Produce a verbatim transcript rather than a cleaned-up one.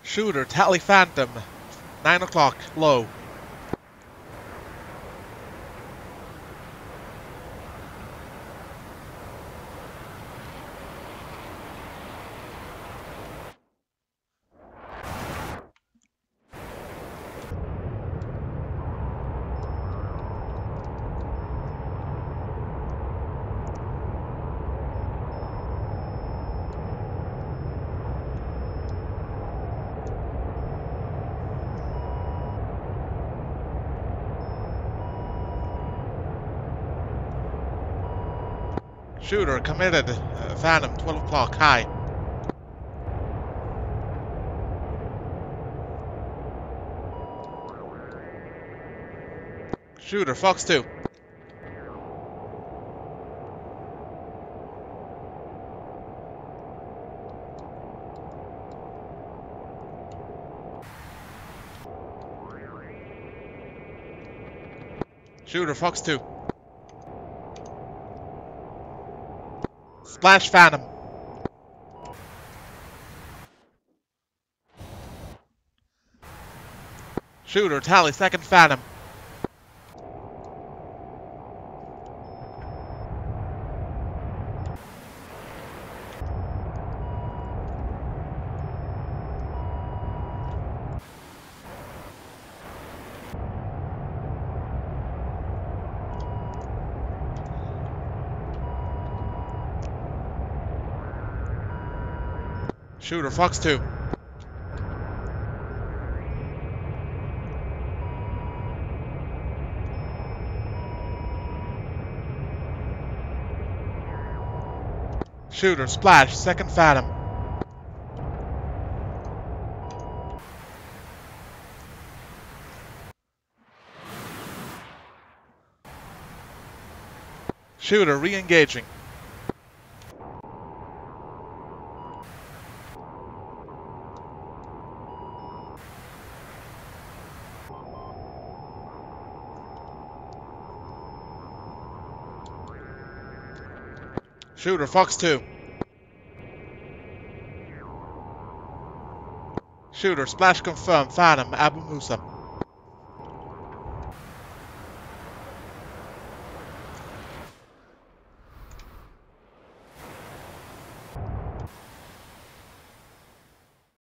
Shooter, Tally Phantom, nine o'clock, low. Shooter, committed, uh, Phantom, twelve o'clock, high. Shooter, Fox two. Shooter, Fox two. Splash Phantom. Shooter, Tally, second Phantom. Shooter, Fox two. Shooter, Splash, second Phantom. Shooter, re-engaging. Shooter, Fox two. Shooter, Splash confirmed, Phantom, Abu Musa.